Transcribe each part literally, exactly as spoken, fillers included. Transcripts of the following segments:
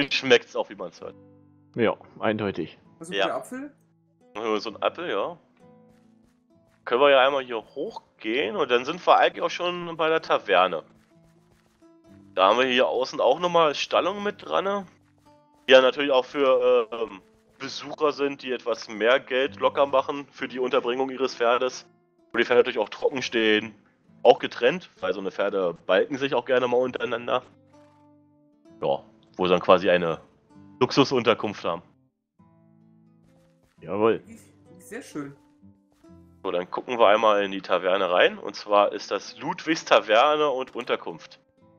Jetzt schmeckt's auch, wie man es hört. Ja, eindeutig. Was ist Ja. der Apfel? So ein Apfel, ja. Können wir ja einmal hier hochgehen und dann sind wir eigentlich auch schon bei der Taverne. Da haben wir hier außen auch nochmal Stallungen mit dran, ne? Die ja natürlich auch für ähm, Besucher sind, die etwas mehr Geld locker machen für die Unterbringung ihres Pferdes. Wo die Pferde natürlich auch trocken stehen. Auch getrennt, weil so eine Pferde balken sich auch gerne mal untereinander. Ja, wo sie dann quasi eine Luxusunterkunft haben. Jawohl. Sehr schön. So, dann gucken wir einmal in die Taverne rein. Und zwar ist das Ludwigs Taverne und Unterkunft.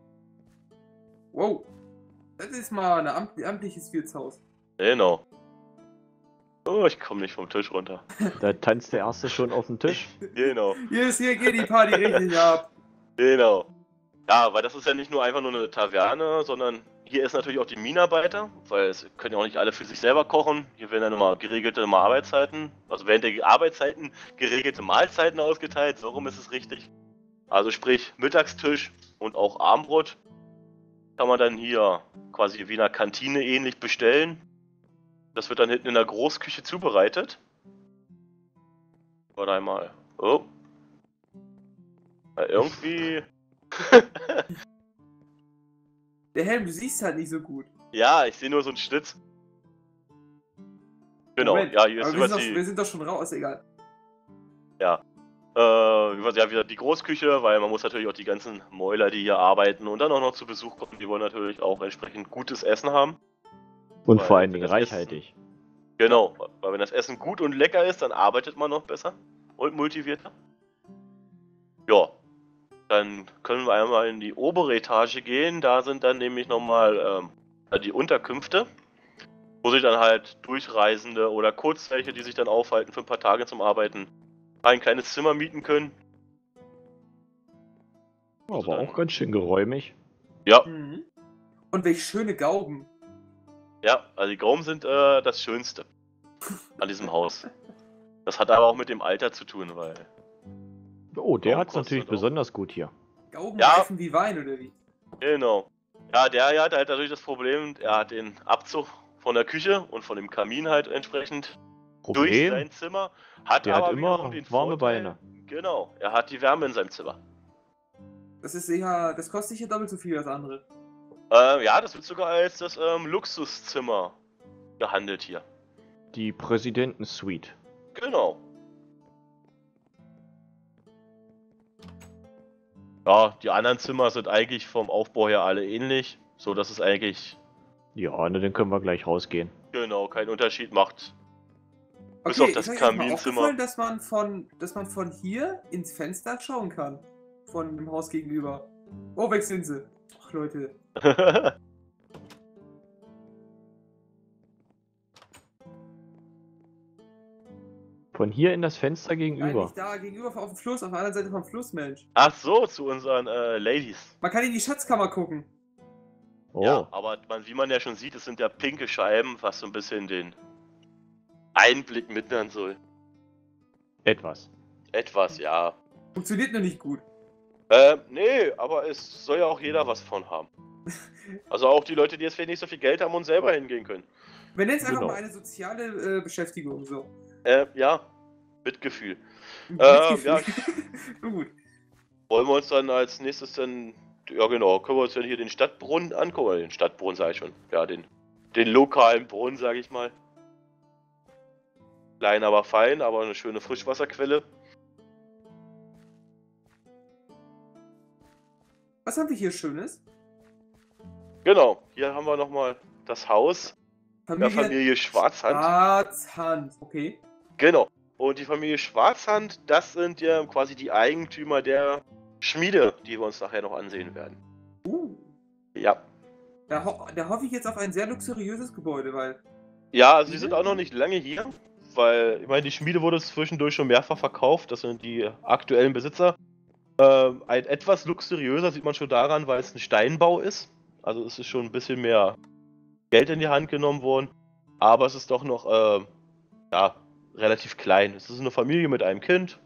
Wow. Das ist mal ein amt amtliches Wirtshaus. Genau. Oh, ich komme nicht vom Tisch runter. Da tanzt der Erste schon auf dem Tisch. Genau, Hier ist hier geht die Party richtig ab. genau. Ja, weil das ist ja nicht nur einfach nur eine Taverne, sondern hier ist natürlich auch die Minenarbeiter, weil es können ja auch nicht alle für sich selber kochen. Hier werden dann immer geregelte Arbeitszeiten, also während der Arbeitszeiten geregelte Mahlzeiten ausgeteilt, so rum ist es richtig. Also sprich Mittagstisch und auch Abendbrot kann man dann hier quasi wie in einer Kantine ähnlich bestellen. Das wird dann hinten in der Großküche zubereitet. Warte einmal. Oh. Ja, irgendwie. Der Helm, du siehst halt nicht so gut. Ja, ich sehe nur so einen Schlitz. Genau, Moment, ja, hier ist aber wir, über sind doch, die. wir sind doch schon raus, egal. Ja. Äh, über- ja, wieder die Großküche, weil man muss natürlich auch die ganzen Mäuler, die hier arbeiten und dann auch noch zu Besuch kommen, die wollen natürlich auch entsprechend gutes Essen haben. Und Weil vor allen wenn Dingen das Essen- reichhaltig. Genau, weil wenn das Essen gut und lecker ist, dann arbeitet man noch besser und motivierter. Ja, dann können wir einmal in die obere Etage gehen. Da sind dann nämlich nochmal ähm, die Unterkünfte, wo sich dann halt Durchreisende oder Kurzwelche, die sich dann aufhalten für ein paar Tage zum Arbeiten, ein kleines Zimmer mieten können. Aber dann- auch ganz schön geräumig. Ja, Mhm. Und welch schöne Gauben. ja, also die Gaumen sind äh, das Schönste an diesem Haus. Das hat aber auch mit dem Alter zu tun, weil... Oh, der Warum hat es kostet natürlich auch? besonders gut hier. Gauben Ja. reifen wie Wein, oder wie? Genau. Ja, der hier hat halt natürlich das Problem, er hat den Abzug von der Küche und von dem Kamin halt entsprechend durch Problem? sein Zimmer. Hat Der hat aber immer wiederum den warme Vorteil, Beine. Genau, er hat die Wärme in seinem Zimmer. Das ist sicher, das kostet sicher doppelt so viel wie das andere. Äh, ja, das wird sogar als das ähm, Luxuszimmer gehandelt hier. Die Präsidentensuite. Genau. Ja, die anderen Zimmer sind eigentlich vom Aufbau her alle ähnlich, so dass es eigentlich Ja, na, dann können wir gleich rausgehen. genau keinen Unterschied macht. Bis Okay, auf das ist euch eigentlich mal Kaminzimmer. aufgefallen, dass man von, dass man von hier ins Fenster schauen kann? Von dem Haus gegenüber. Oh, weg sind sie. Ach, Leute. Von hier in das Fenster Nein, gegenüber. nicht da, gegenüber auf dem Fluss, auf der anderen Seite vom Fluss, Mensch. Ach so, zu unseren äh, Ladies. Man kann in die Schatzkammer gucken. Oh, Ja, aber man, wie man ja schon sieht, es sind ja pinke Scheiben, was so ein bisschen den Einblick mindern soll. etwas. Etwas, ja. Funktioniert nur nicht gut. Äh, nee, aber es soll ja auch jeder was von haben. Also auch die Leute, die jetzt vielleicht nicht so viel Geld haben und selber hingehen können. Wir nennen es einfach Genau. mal eine soziale äh, Beschäftigung, so. Äh, ja, Mitgefühl. Mitgefühl. ja. Gut. Wollen wir uns dann als nächstes dann, ja genau, können wir uns dann hier den Stadtbrunnen angucken, oder den Stadtbrunnen sage ich schon, ja, den, den lokalen Brunnen, sage ich mal. Klein, aber fein, aber eine schöne Frischwasserquelle. Was haben wir hier Schönes? Genau, hier haben wir nochmal das Haus der Familie Schwarzhand. Schwarzhand. Okay. Genau. Und die Familie Schwarzhand, das sind ja quasi die Eigentümer der Schmiede, die wir uns nachher noch ansehen werden. Uh. Ja. Da, ho da hoffe ich jetzt auf ein sehr luxuriöses Gebäude, weil. Ja, also sie sind auch noch nicht lange hier, weil, ich meine, die Schmiede wurde zwischendurch schon mehrfach verkauft, das sind die aktuellen Besitzer. Ähm, ein etwas luxuriöser sieht man schon daran, weil es ein Steinbau ist. Also es ist schon ein bisschen mehr Geld in die Hand genommen worden, aber es ist doch noch, äh, ja, relativ klein. Es ist eine Familie mit einem Kind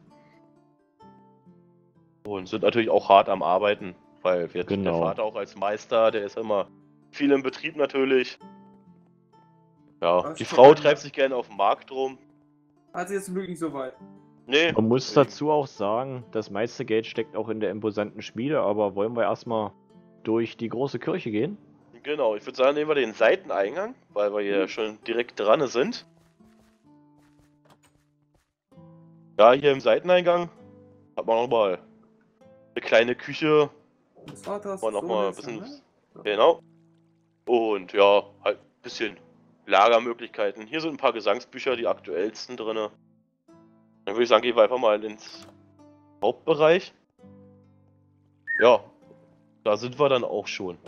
und sind natürlich auch hart am Arbeiten, weil wir Genau. der Vater auch als Meister, der ist immer Viel im Betrieb natürlich. Ja, Das die ist Frau schon treibt mal- sich gerne auf dem Markt rum. Also jetzt zum Glück nicht so weit. Nee. Man muss deswegen. dazu auch sagen, das meiste Geld steckt auch in der imposanten Schmiede, aber wollen wir erstmal durch die große Kirche gehen? Genau, ich würde sagen, nehmen wir den Seiteneingang, weil wir hier Hm. schon direkt dran sind. Ja, hier im Seiteneingang hat man nochmal eine kleine Küche. Das Vaters, War noch mal ein Sohnes, bisschen- ne? So. Genau. Und ja, halt ein bisschen Lagermöglichkeiten. Hier sind ein paar Gesangsbücher, die aktuellsten drin. Dann würde ich sagen, gehen wir einfach mal ins Hauptbereich. Ja, da sind wir dann auch schon.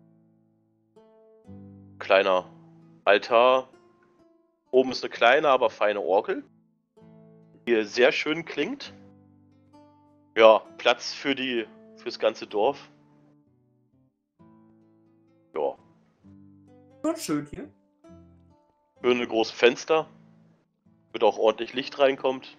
Kleiner Altar. Oben ist eine kleine, aber feine Orgel, die hier sehr schön klingt. Ja, Platz für die fürs ganze Dorf. Ja, Schon schön hier. schöne große Fenster. Wird auch ordentlich Licht reinkommt.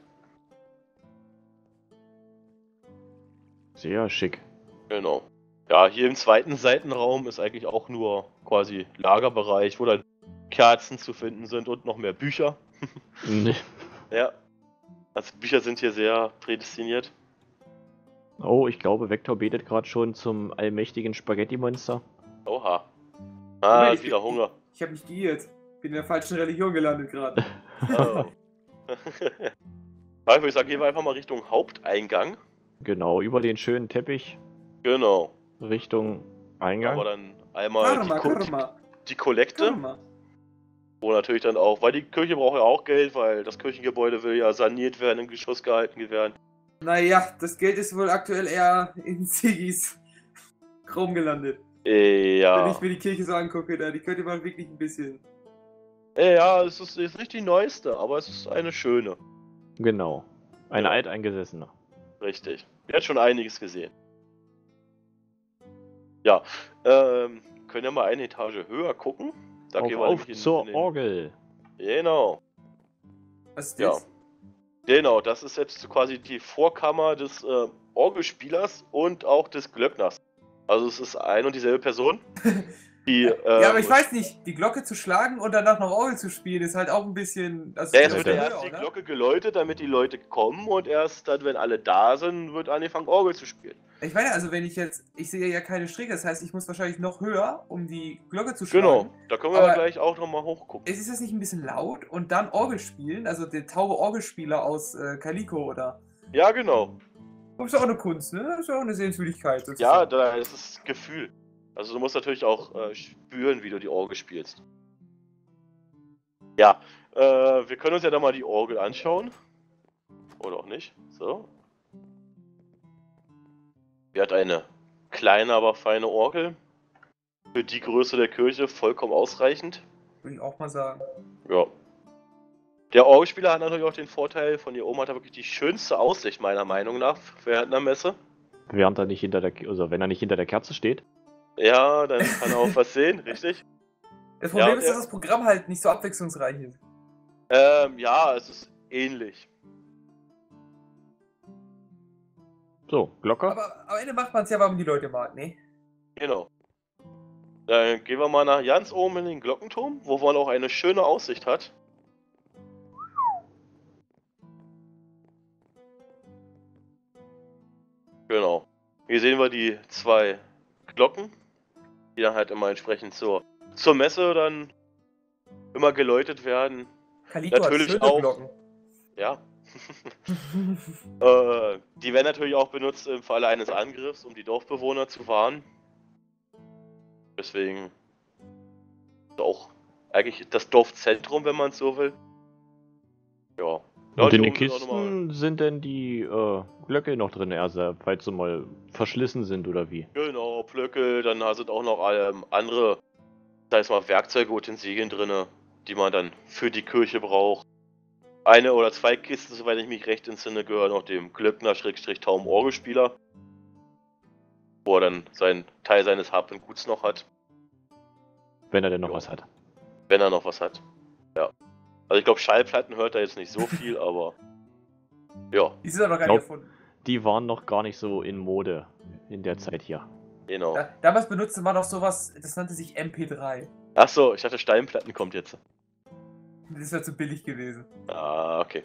Sehr schick. Genau. Ja, hier im zweiten Seitenraum ist eigentlich auch nur quasi Lagerbereich, wo dann Kerzen zu finden sind und noch mehr Bücher. Nee. Ja. Also Bücher sind hier sehr prädestiniert. Oh, ich glaube, Vector betet gerade schon zum allmächtigen Spaghetti-Monster. Oha. Ah, Moment, ist ich wieder bin- Hunger. Ich habe mich geirrt. Bin in der falschen Religion gelandet gerade. Oh. Ja, ich würde sagen, gehen wir einfach mal Richtung Haupteingang. Genau, über den schönen Teppich Genau. Richtung Da haben Eingang. wir dann einmal die, Karma, Ko Karma, die Kollekte, Karma. wo natürlich dann auch, weil die Kirche braucht ja auch Geld, weil das Kirchengebäude will ja saniert werden, in Geschoss gehalten werden. Naja, das Geld ist wohl aktuell eher in Sigis Raum gelandet. Äh, Wenn ja. ich mir die Kirche so angucke, da, die könnte man wirklich ein bisschen. Äh, ja, es ist, ist nicht die neueste, aber es ist eine schöne. Genau. Eine Ja. alteingesessene. Richtig. Die hat schon einiges gesehen. Ja, ähm, können ja mal eine Etage höher gucken. Da Auf, gehen wir auf nämlich in, zur in den, Orgel. Genau. Was ist Ja. das? Genau, das ist jetzt quasi die Vorkammer des äh, Orgelspielers und auch des Glöckners. Also es ist ein und dieselbe Person. Die, ähm, Ja, aber ich weiß nicht, die Glocke zu schlagen und danach noch Orgel zu spielen, ist halt auch ein bisschen. Also Ja, ist es wird ja ja höher, erst die oder? Glocke geläutet, damit die Leute kommen und erst dann, wenn alle da sind, wird angefangen Orgel zu spielen. Ich meine, also wenn ich jetzt. Ich sehe ja keine Stricke, das heißt, ich muss wahrscheinlich noch höher, um die Glocke zu Genau, schlagen. da können wir Aber- ja gleich auch nochmal hochgucken. Ist das nicht ein bisschen laut und dann Orgel spielen? Also der taube Orgelspieler aus äh, Calico, oder? Ja, genau. Das ist ja auch eine Kunst, ne? Das ist ja auch eine Sehenswürdigkeit. Ja, sozusagen. da ist das Gefühl. Also du musst natürlich auch äh, spüren, wie du die Orgel spielst. Ja, äh, wir können uns ja da mal die Orgel anschauen. Oder auch nicht. So. Die hat eine kleine, aber feine Orgel. Für die Größe der Kirche vollkommen ausreichend. Würde ich auch mal sagen. Ja. Der Orgelspieler hat natürlich auch den Vorteil, von hier oben hat er wirklich die schönste Aussicht, meiner Meinung nach, während der Messe. Während er nicht hinter der, also wenn er nicht hinter der Kerze steht. Ja, dann kann er auch was sehen, richtig? Das Problem Ja, ist, ja. dass das Programm halt nicht so abwechslungsreich ist. Ähm, ja, es ist ähnlich. So, Glocke. Aber am Ende macht man es ja, weil man die Leute mag, ne? Genau. Dann gehen wir mal nach ganz oben in den Glockenturm, wo man auch eine schöne Aussicht hat. Genau. Hier sehen wir die zwei Glocken, die dann halt immer entsprechend zur, zur Messe dann immer geläutet werden. Calico Natürlich hat schöne auch. Glocken. Ja. äh, die werden natürlich auch benutzt im Falle eines Angriffs, um die Dorfbewohner zu warnen. Deswegen ist auch eigentlich das Dorfzentrum, wenn man es so will. Ja. Ja, Und in hier den oben sind auch nochmal- Kisten sind denn die äh, Glöcke noch drin, also falls sie mal verschlissen sind oder wie? Genau, Plöcke, dann sind auch noch ähm, andere, sag ich mal, Werkzeuge, Utensilien drin, die man dann für die Kirche braucht. Eine oder zwei Kisten, soweit ich mich recht entsinne, gehören noch dem Glöckner-Taum-Orgelspieler, wo er dann seinen Teil seines Hab und Guts noch hat, Wenn er denn noch Ja. was hat. wenn er noch was hat. Ja. Also ich glaube, Schallplatten hört er jetzt nicht so viel, aber ja. Die sind doch noch gar Glaub- nicht erfunden. Die waren noch gar nicht so in Mode in der Zeit hier. Genau. Da, damals benutzte man auch sowas, das nannte sich M P drei. Achso, ich dachte Steinplatten kommt jetzt. Das wäre zu billig gewesen. Ah, okay.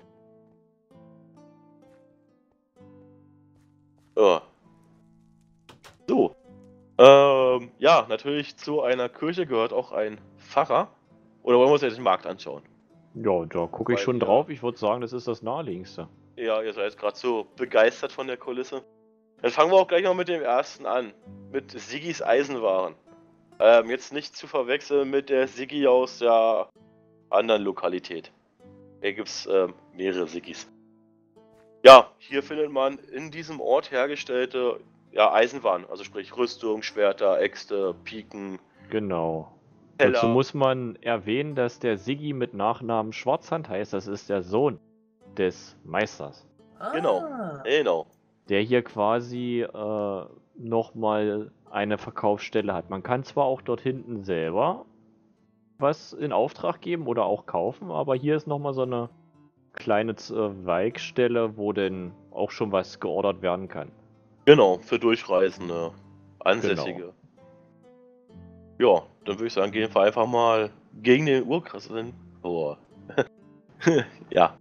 Oh. So. Ähm, ja, natürlich zu einer Kirche gehört auch ein Pfarrer. Oder wollen wir uns jetzt den Markt anschauen? Ja, da gucke ich Weil schon wir- drauf. Ich würde sagen, das ist das naheliegendste. Ja, ihr seid gerade so begeistert von der Kulisse. Dann fangen wir auch gleich mal mit dem ersten an. Mit Siggis Eisenwaren. Ähm, jetzt nicht zu verwechseln mit der Siggi aus der anderen Lokalität. Hier gibt es ähm, mehrere Siggis. Ja, hier findet man in diesem Ort hergestellte ja, Eisenwaren. Also sprich Rüstung, Schwerter, Äxte, Piken, Genau. Teller. Dazu muss man erwähnen, dass der Siggi mit Nachnamen Schwarzhand heißt. Das ist der Sohn des Meisters. Genau. Ah. Genau. Der hier quasi äh, nochmal eine Verkaufsstelle hat. Man kann zwar auch dort hinten selber was in Auftrag geben oder auch kaufen, aber hier ist nochmal so eine kleine Zweigstelle, wo denn auch schon was geordert werden kann. Genau, für Durchreisende, Ansässige. Ja, dann würde ich sagen, gehen wir einfach mal gegen den Urkrassen vor. Ja,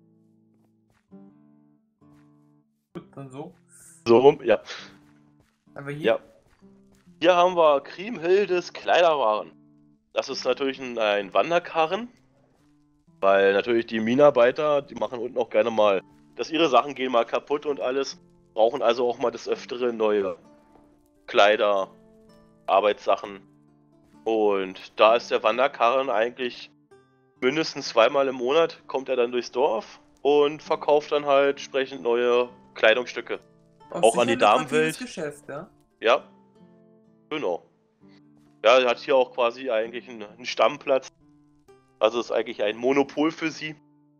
Gut, dann so. so rum, ja. Aber hier. Ja. Hier haben wir Kriemhildes Kleiderwaren. Das ist natürlich ein, ein Wanderkarren, weil natürlich die Minenarbeiter, die machen unten auch gerne mal, dass ihre Sachen gehen mal kaputt und alles, brauchen also auch mal des Öfteren neue Kleider, Arbeitssachen. Und da ist der Wanderkarren eigentlich mindestens zweimal im Monat, kommt er dann durchs Dorf und verkauft dann halt entsprechend neue Kleidungsstücke. Auch an die sicher ein lukratives Damenwelt. Geschäft, ja? Ja, genau. Ja, er hat hier auch quasi eigentlich einen, einen Stammplatz. Also ist eigentlich ein Monopol für sie.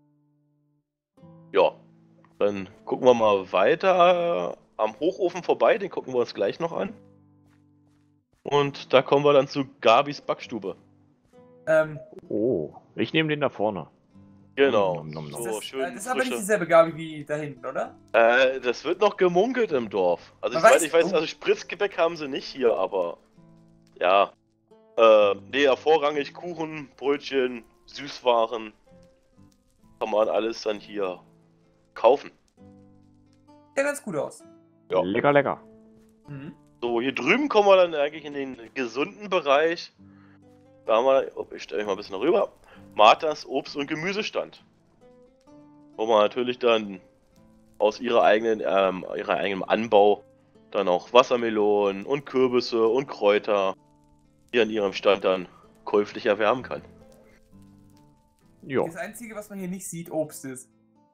Ja, dann gucken wir mal weiter am Hochofen vorbei, den gucken wir uns gleich noch an. Und da kommen wir dann zu Gabis Backstube. Ähm, Oh, ich nehme den da vorne. Genau, Nom, nom, nom, nom. so das, schön äh, das ist aber nicht frische. dieselbe Gabi wie da hinten, oder? Äh, das wird noch gemunkelt im Dorf. Also ich Man weiß, weiß- ich weiß, oh. also Spritzgebäck haben sie nicht hier, aber ja. Äh, nee, ja, vorrangig Kuchen, Brötchen, Süßwaren. Kann man alles dann hier kaufen. Ja, ganz gut aus. Ja. Lecker, lecker. Mhm. So, hier drüben kommen wir dann eigentlich in den gesunden Bereich. Da haben wir, oh, ich stelle mich mal ein bisschen rüber, Marthas Obst- und Gemüsestand. Wo man natürlich dann aus ihrer eigenen, ähm, ihrer eigenen Anbau dann auch Wassermelonen und Kürbisse und Kräuter hier an ihrem Stand dann käuflich erwärmen kann. Jo. Das Einzige, was man hier nicht sieht, Obst ist.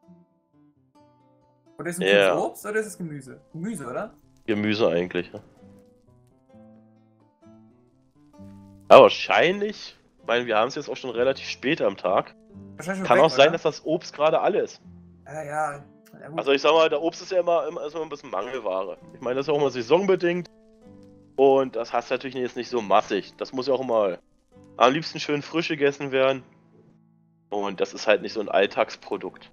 Oder ist es Ja. ein Obst oder ist es Gemüse? Gemüse, oder? Gemüse eigentlich. Ja, ja wahrscheinlich, ich meine, wir haben es jetzt auch schon relativ spät am Tag. Wahrscheinlich schon Kann weg, auch sein, oder? dass das Obst gerade alle ist. Ja, ja. ja gut. Also ich sag mal, der Obst ist ja immer, immer, ist immer ein bisschen Mangelware. Ich meine, das ist ja auch immer saisonbedingt. Und das hast du natürlich jetzt nicht so massig. Das muss ja auch immer am liebsten schön frisch gegessen werden. Und das ist halt nicht so ein Alltagsprodukt.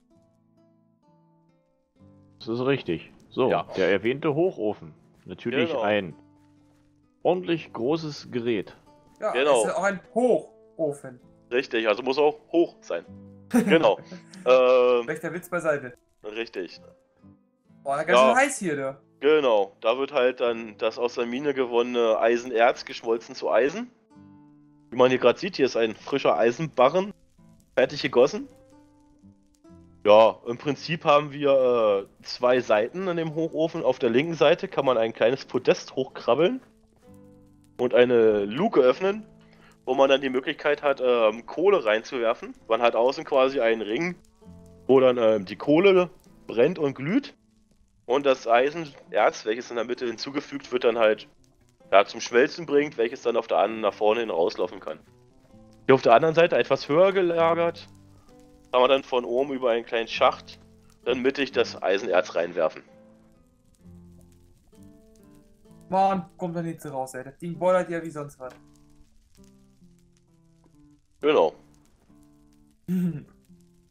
Das ist richtig. So, Ja. der erwähnte Hochofen. Natürlich Genau. ein ordentlich großes Gerät. ja, genau. es ist auch ein Hochofen. Richtig, also muss auch hoch sein. Genau. ähm, Schlechter Witz beiseite. richtig. Boah, ganz Ja. schön heiß hier, du. Genau. Da wird halt dann das aus der Mine gewonnene Eisenerz geschmolzen zu Eisen. Wie man hier gerade sieht, hier ist ein frischer Eisenbarren. Fertig gegossen. Ja, im Prinzip haben wir äh, zwei Seiten an dem Hochofen. Auf der linken Seite kann man ein kleines Podest hochkrabbeln und eine Luke öffnen, wo man dann die Möglichkeit hat, ähm, Kohle reinzuwerfen. Man hat außen quasi einen Ring, wo dann ähm, die Kohle brennt und glüht. Und das Eisenerz, welches in der Mitte hinzugefügt wird, dann halt ja, zum Schmelzen bringt, welches dann auf der anderen nach vorne hin rauslaufen kann. Hier auf der anderen Seite etwas höher gelagert, kann man dann von oben über einen kleinen Schacht dann mittig das Eisenerz reinwerfen. Mann, kommt da nicht so raus, ey. Das Ding bollert ja wie sonst was. Genau.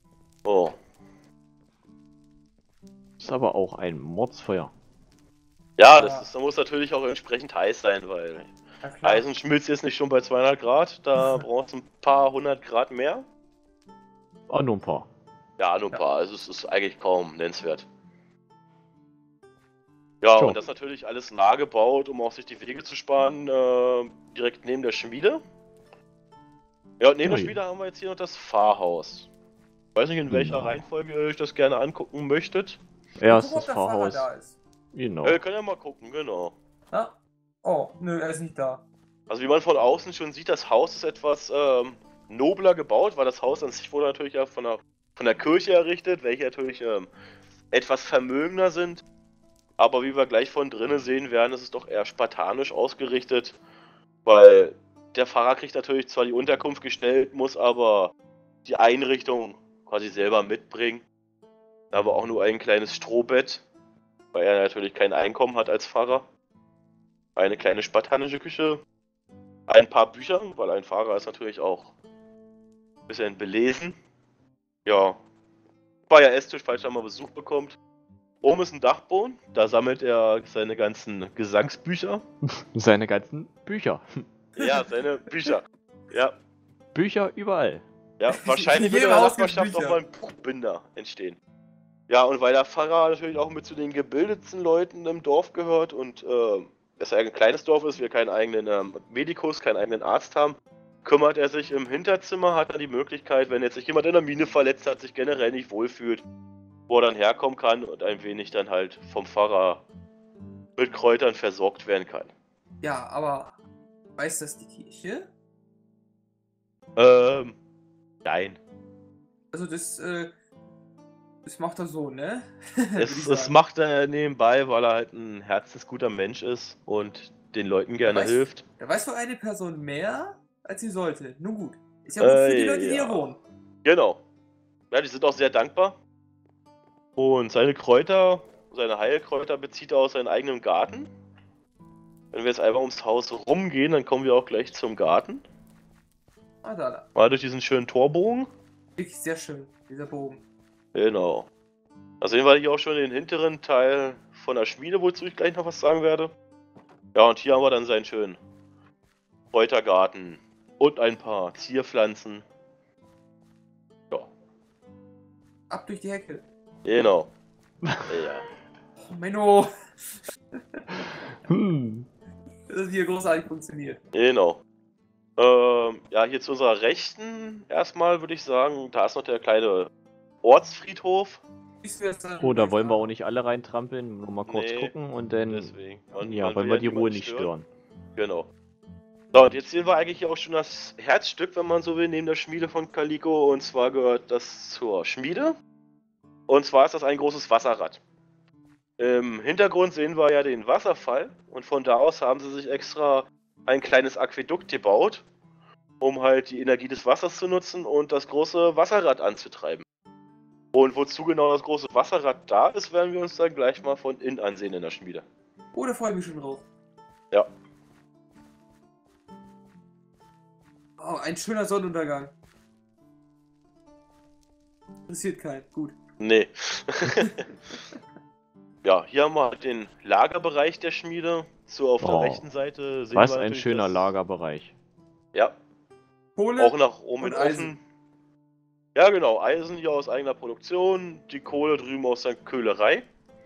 Oh. Ist aber auch ein Mordsfeuer. Ja, das ist, da muss natürlich auch entsprechend heiß sein, weil Ja, klar. Eisen schmilzt jetzt nicht schon bei zweihundert Grad, da braucht es ein paar hundert Grad mehr. Ah, nur ein paar. Ja, nur ein paar, also es ist eigentlich kaum nennenswert. Ja, Tja. und das natürlich alles nah gebaut, um auch sich die Wege zu sparen, äh, direkt neben der Schmiede. Ja, und neben Ja, der Schmiede haben wir jetzt hier noch das Pfarrhaus. Ich weiß nicht, in welcher Ja. Reihenfolge ihr euch das gerne angucken möchtet. Erst Guck, ob das der Fahrer Pfarrhaus. da ist. Genau. Ja, ihr könnt ja mal gucken, genau. Ja? Oh, nö, er ist nicht da. Also wie man von außen schon sieht, das Haus ist etwas ähm, nobler gebaut, weil das Haus an sich wurde natürlich ja von der, von der Kirche errichtet, welche natürlich ähm, etwas vermögender sind. Aber wie wir gleich von drinnen sehen werden, ist es doch eher spartanisch ausgerichtet, weil der Pfarrer kriegt natürlich zwar die Unterkunft gestellt, muss aber die Einrichtung quasi selber mitbringen. Aber auch nur ein kleines Strohbett, weil er natürlich kein Einkommen hat als Pfarrer. Eine kleine spartanische Küche, ein paar Bücher, weil ein Pfarrer ist natürlich auch ein bisschen belesen. Ja, war ja Esstisch, falls er mal Besuch bekommt. Oben ist ein Dachboden, da sammelt er seine ganzen Gesangsbücher. Seine ganzen Bücher. Ja, seine Bücher. Ja, Bücher überall. ja, wahrscheinlich In wird in jedem der Haus gibt's Nachbarschaft auch Bücher. mal ein Buchbinder entstehen. Ja, und weil der Pfarrer natürlich auch mit zu den gebildetsten Leuten im Dorf gehört und äh, es ja ein kleines Dorf ist, wir keinen eigenen ähm, Medikus, keinen eigenen Arzt haben, kümmert er sich im Hinterzimmer, hat er die Möglichkeit, wenn jetzt sich jemand in der Mine verletzt hat, sich generell nicht wohlfühlt, wo er dann herkommen kann und ein wenig dann halt vom Pfarrer mit Kräutern versorgt werden kann. Ja, aber weiß das die Kirche? Ähm, nein. Also das, äh, das macht er so, ne? Würde ich Es, es sagen. macht er nebenbei, weil er halt ein herzensguter Mensch ist und den Leuten gerne weiß- hilft. Da weiß wohl eine Person mehr, als sie sollte. Nun gut. Ist ja gut für die Äh, Leute, die hier ja. wohnen. Genau. Ja, die sind auch sehr dankbar. Und seine Kräuter, seine Heilkräuter bezieht er aus seinem eigenen Garten. Wenn wir jetzt einfach ums Haus rumgehen, dann kommen wir auch gleich zum Garten. Ah, da, da. Mal durch diesen schönen Torbogen. Wirklich sehr schön, dieser Bogen. Genau. Da sehen wir hier auch schon den hinteren Teil von der Schmiede, wozu ich gleich noch was sagen werde. Ja, und hier haben wir dann seinen schönen Kräutergarten und ein paar Zierpflanzen. Ja, Ab durch die Hecke. genau. Ja. Oh, Menno. Hm. Das hat hier großartig funktioniert. Genau. Ähm, ja, hier zu unserer Rechten erstmal würde ich sagen, da ist noch der kleine Ortsfriedhof. Siehst du jetzt dann Oh, da gleich wollen wir an? auch nicht alle reintrampeln. Nur mal kurz Nee, gucken und dann. Deswegen. Man- ja, man wollen will wir die niemanden Ruhe nicht stören. Genau. So, und jetzt sehen wir eigentlich auch schon das Herzstück, wenn man so will, neben der Schmiede von Calico. Und zwar gehört das zur Schmiede. Und zwar ist das ein großes Wasserrad. Im Hintergrund sehen wir ja den Wasserfall. Und von da aus haben sie sich extra ein kleines Aquädukt gebaut, um halt die Energie des Wassers zu nutzen und das große Wasserrad anzutreiben. Und wozu genau das große Wasserrad da ist, werden wir uns dann gleich mal von innen ansehen in der Schmiede. Oh, da freue ich mich schon drauf. Ja. Oh, ein schöner Sonnenuntergang. Interessiert keinen. Gut. Nee. Ja, hier haben wir den Lagerbereich der Schmiede. So auf der Oh, rechten Seite sehen Was wir ein natürlich schöner das, Lagerbereich. Ja, Kohle. auch nach oben und und Eisen. offen. Ja, genau. Eisen hier aus eigener Produktion. Die Kohle drüben aus der Köhlerei.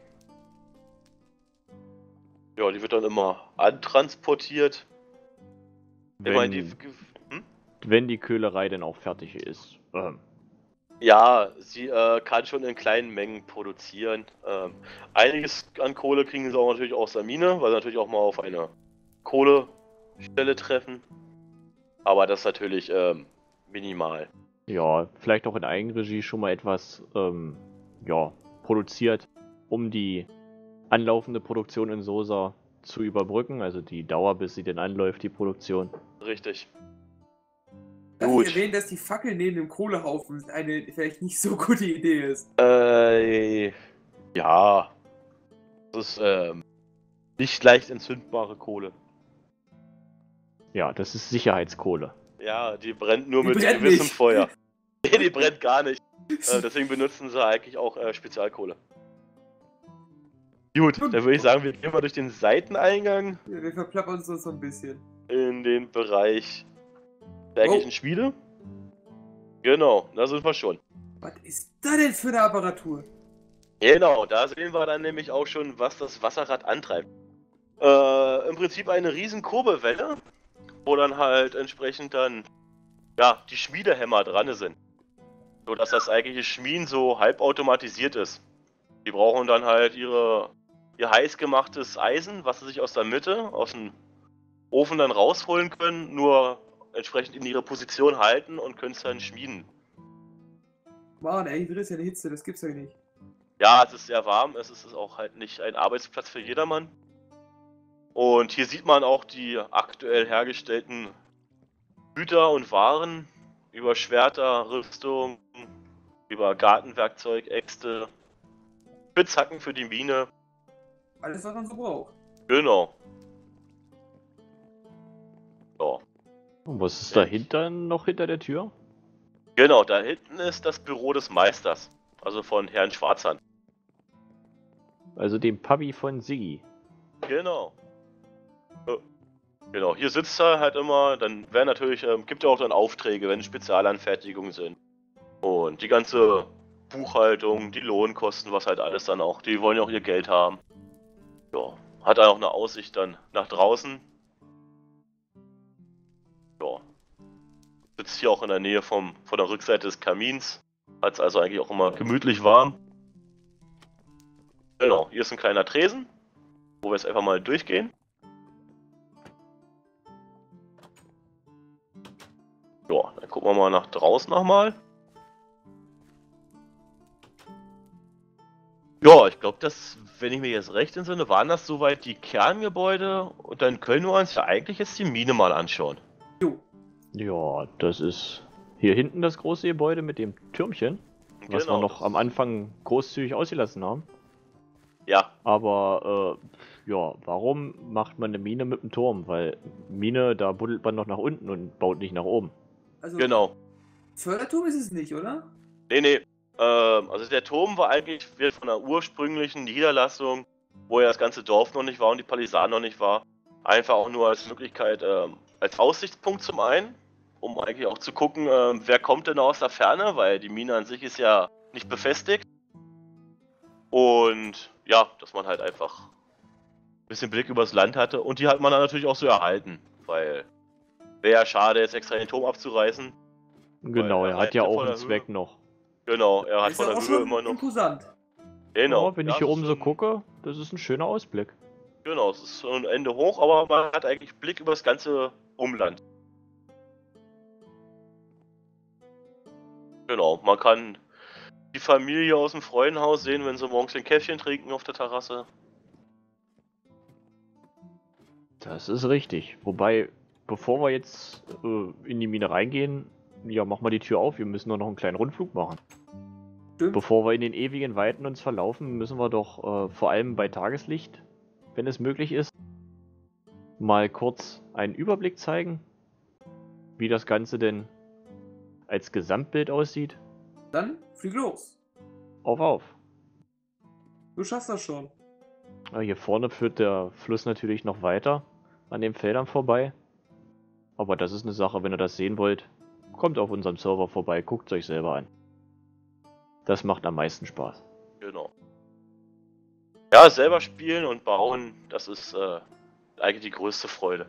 Ja, die wird dann immer antransportiert. Immer in die. Wenn, Hm? wenn die Köhlerei denn auch fertig ist. Ähm, Ja, sie äh, kann schon in kleinen Mengen produzieren. Ähm, einiges an Kohle kriegen sie auch natürlich aus der Mine, weil sie natürlich auch mal auf eine Kohlestelle treffen. Aber das ist natürlich ähm, minimal. ja, vielleicht auch in Eigenregie schon mal etwas ähm, ja, produziert, um die anlaufende Produktion in Sosa zu überbrücken. Also die Dauer, bis sie denn anläuft, die Produktion. Richtig. Darf Gut. ich erwähnen, dass die Fackel neben dem Kohlehaufen eine vielleicht nicht so gute Idee ist? Äh, ja. Das ist ähm, nicht leicht entzündbare Kohle. Ja, das ist Sicherheitskohle. Ja, die brennt nur Die mit brennt gewissem nicht. Feuer. Nee, die brennt gar nicht. Äh, deswegen benutzen sie eigentlich auch äh, Spezialkohle. Gut, dann würde ich sagen, wir gehen mal durch den Seiteneingang Wir, wir verplappern uns so ein bisschen. in den Bereich der eigentlichen Oh. Schmiede. Genau, da sind wir schon. Was ist da denn für eine Apparatur? Genau, da sehen wir dann nämlich auch schon, was das Wasserrad antreibt. Äh, im Prinzip eine riesen Kurbelwelle, wo dann halt entsprechend dann, ja, die Schmiedehämmer dran sind. So dass das eigentliche Schmieden so halbautomatisiert ist. Die brauchen dann halt ihre, ihr heiß gemachtes Eisen, was sie sich aus der Mitte, aus dem Ofen dann rausholen können, nur entsprechend in ihre Position halten und können es dann schmieden. Mann, ey, hier drin ist ja eine Hitze, das gibt's ja nicht. Ja, es ist sehr warm, es ist auch halt nicht ein Arbeitsplatz für jedermann. Und hier sieht man auch die aktuell hergestellten Güter und Waren über Schwerter, Rüstung, über Gartenwerkzeug, Äxte, Spitzhacken für die Mine. Alles, was man so braucht. Genau. Ja. Und was ist dahinter noch hinter der Tür? Genau, da hinten ist das Büro des Meisters. Also von Herrn Schwarzhand. Also dem Papi von Siggi. Genau. Ja. Genau, hier sitzt er halt immer, dann werden natürlich, ähm, gibt ja auch dann Aufträge, wenn Spezialanfertigungen sind. Und die ganze Buchhaltung, die Lohnkosten, was halt alles dann auch, die wollen ja auch ihr Geld haben. Ja, hat er auch eine Aussicht dann nach draußen. Ja. Sitzt hier auch in der Nähe vom, von der Rückseite des Kamins. Hat es also eigentlich auch immer gemütlich warm. Genau, hier ist ein kleiner Tresen, wo wir jetzt einfach mal durchgehen. Ja, dann gucken wir mal nach draußen nochmal. Ja, ich glaube, das, wenn ich mir jetzt recht entsinne, waren das soweit die Kerngebäude und dann können wir uns ja eigentlich jetzt die Mine mal anschauen. Jo. Ja, das ist hier hinten das große Gebäude mit dem Türmchen, was Genau, wir noch das- am Anfang großzügig ausgelassen haben. Ja, Aber, äh, ja, warum macht man eine Mine mit dem Turm? Weil Mine, da buddelt man noch nach unten und baut nicht nach oben. Also, genau. Förderturm ist es nicht, oder? Nee, nee. Ähm, also der Turm war eigentlich wird von der ursprünglichen Niederlassung, wo ja das ganze Dorf noch nicht war und die Palisade noch nicht war, einfach auch nur als Möglichkeit, ähm, als Aussichtspunkt zum einen, um eigentlich auch zu gucken, ähm, wer kommt denn aus der Ferne, weil die Mine an sich ist ja nicht befestigt. Und ja, dass man halt einfach ein bisschen Blick übers Land hatte und die hat man dann natürlich auch so erhalten, weil wäre ja schade, jetzt extra den Turm abzureißen. Genau, er er reicht hat ja ja auch von einen der Zweck Höhe. noch. Genau, er hat Ist von ja der auch Höhe schon immer noch. imposant. Genau. Ja, wenn ich ja, hier es oben ist so schon- gucke, das ist ein schöner Ausblick. Genau, es ist so ein Ende hoch, aber man hat eigentlich Blick über das ganze Umland. Genau, man kann die Familie aus dem Freundenhaus sehen, wenn sie morgens ein Käffchen trinken auf der Terrasse. Das ist richtig. Wobei, bevor wir jetzt äh, in die Mine reingehen, ja, mach mal die Tür auf, wir müssen nur noch einen kleinen Rundflug machen. Stimmt. Bevor wir in den ewigen Weiten uns verlaufen, müssen wir doch äh, vor allem bei Tageslicht, wenn es möglich ist, mal kurz einen Überblick zeigen, wie das Ganze denn als Gesamtbild aussieht. Dann flieg los. Auf, auf. Du schaffst das schon. Ja, hier vorne führt der Fluss natürlich noch weiter an den Feldern vorbei. Aber das ist eine Sache, wenn ihr das sehen wollt, kommt auf unserem Server vorbei, guckt es euch selber an. Das macht am meisten Spaß. Genau. Ja, selber spielen und bauen, das ist äh, eigentlich die größte Freude.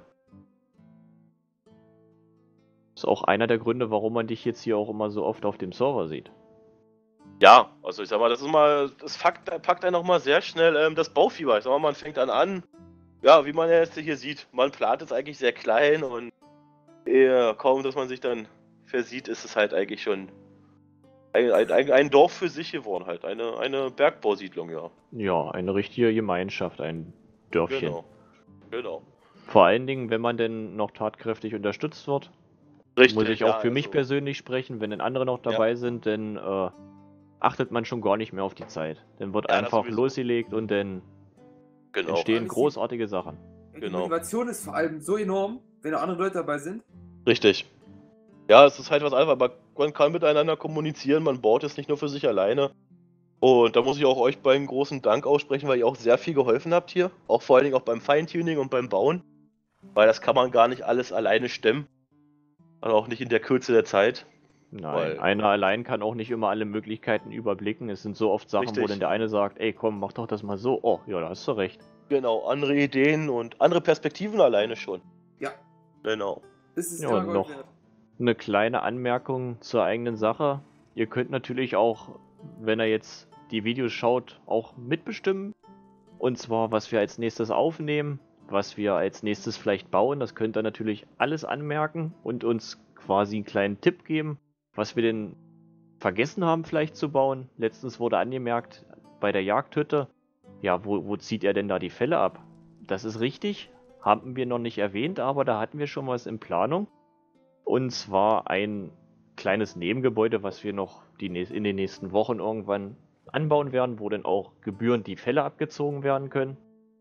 Ist auch einer der Gründe, warum man dich jetzt hier auch immer so oft auf dem Server sieht. Ja, also ich sag mal, das ist mal, das packt, packt einen nochmal sehr schnell ähm, das Baufieber. Ich sag mal, man fängt dann an, ja, wie man jetzt hier sieht, man plant es eigentlich sehr klein und eher kaum, dass man sich dann versieht, ist es halt eigentlich schon ein, ein, ein, ein Dorf für sich geworden, halt, eine, eine Bergbausiedlung, ja. Ja, eine richtige Gemeinschaft, ein Dörfchen. Genau. Genau. Vor allen Dingen, wenn man denn noch tatkräftig unterstützt wird. Richtig. Muss ich auch ja, für mich also, persönlich sprechen, wenn denn andere noch dabei sind, dann äh, achtet man schon gar nicht mehr auf die Zeit. Dann wird Ja, das einfach sowieso. losgelegt und dann Genau. entstehen Alles großartige Sachen. Die Genau. Motivation ist vor allem so enorm, wenn da andere Leute dabei sind. Richtig. Ja, es ist halt was einfach, aber man kann miteinander kommunizieren, man baut es nicht nur für sich alleine. Und da muss ich auch euch beiden großen Dank aussprechen, weil ihr auch sehr viel geholfen habt hier. Auch vor allen Dingen auch beim Feintuning und beim Bauen. Weil das kann man gar nicht alles alleine stemmen. Und auch nicht in der Kürze der Zeit. Nein, Weil- einer allein kann auch nicht immer alle Möglichkeiten überblicken. Es sind so oft Sachen, wo Richtig. dann der eine sagt, ey komm, mach doch das mal so. Oh, ja, da hast du recht. Genau, andere Ideen und andere Perspektiven alleine schon. Ja, Genau. das ist Ja, immer und Gold noch wert. eine kleine Anmerkung zur eigenen Sache. Ihr könnt natürlich auch, wenn ihr jetzt die Videos schaut, auch mitbestimmen. Und zwar, was wir als nächstes aufnehmen, was wir als nächstes vielleicht bauen. Das könnt ihr natürlich alles anmerken und uns quasi einen kleinen Tipp geben, was wir denn vergessen haben vielleicht zu bauen. Letztens wurde angemerkt bei der Jagdhütte, ja, wo, wo zieht er denn da die Felle ab? Das ist richtig, haben wir noch nicht erwähnt, aber da hatten wir schon was in Planung. Und zwar ein kleines Nebengebäude, was wir noch die, näs- in den nächsten Wochen irgendwann anbauen werden, wo dann auch gebührend die Felle abgezogen werden können.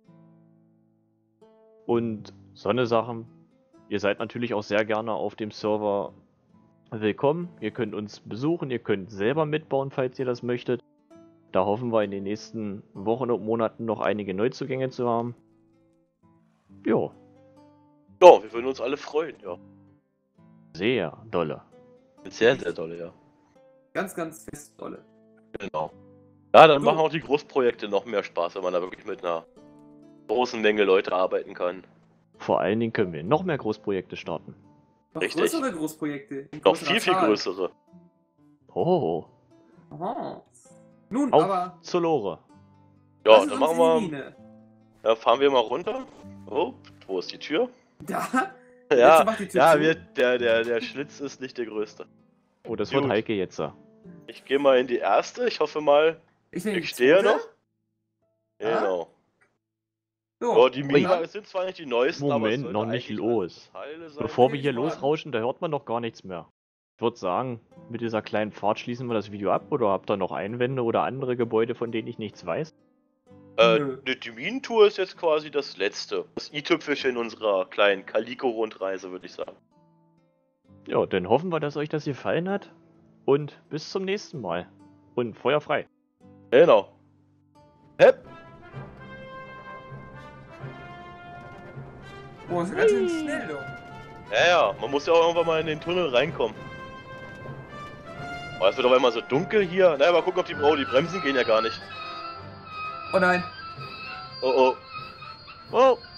Und so eine Sachen. Ihr seid natürlich auch sehr gerne auf dem Server willkommen. Ihr könnt uns besuchen, ihr könnt selber mitbauen, falls ihr das möchtet. Da hoffen wir in den nächsten Wochen und Monaten noch einige Neuzugänge zu haben. Jo, Ja, wir würden uns alle freuen, ja. sehr dolle. Sehr, sehr dolle, ja. Ganz, ganz fest dolle. Genau. Ja, dann So. machen auch die Großprojekte noch mehr Spaß, wenn man da wirklich mit einer großen Menge Leute arbeiten kann. Vor allen Dingen können wir noch mehr Großprojekte starten. Noch Richtig. größere Großprojekte. in Noch größerer viel, viel Zahl. größere. Oh, Aha. Nun, auf aber. zur Lore. Ja, was ist dann unsere machen wir. Mine? Ja, fahren wir mal runter. Oh, wo ist die Tür? Da? Ja, Jetzt macht die Tür ja, zu. wir, der, der, der Schlitz ist nicht der größte. Oh, das wird Gut. Heike jetzt. Ich gehe mal in die erste. Ich hoffe mal, Ich, nehme die ich stehe zweite. noch. Genau. So. Oh, die und Minen dann- sind zwar nicht die neuesten, aber es Moment, sollte noch nicht eigentlich los. alles heile sein. Bevor nee, wir hier ich warte. losrauschen, da hört man noch gar nichts mehr. Ich würde sagen, mit dieser kleinen Fahrt schließen wir das Video ab. Oder habt ihr noch Einwände oder andere Gebäude, von denen ich nichts weiß? Äh, Nö. die, die Minentour ist jetzt quasi das letzte. Das i-Tüpfelchen unserer kleinen Calico-Rundreise, würde ich sagen. Ja, dann hoffen wir, dass euch das gefallen hat. Und bis zum nächsten Mal. Und Feuer frei. Genau. Hepp. Oh, ist ganz schön schnell, doch. Ja, ja, man muss ja auch irgendwann mal in den Tunnel reinkommen. Oh, es wird aber immer so dunkel hier. Naja, mal gucken, ob die... Oh, die Bremsen gehen ja gar nicht. Oh nein. Oh, oh. Oh!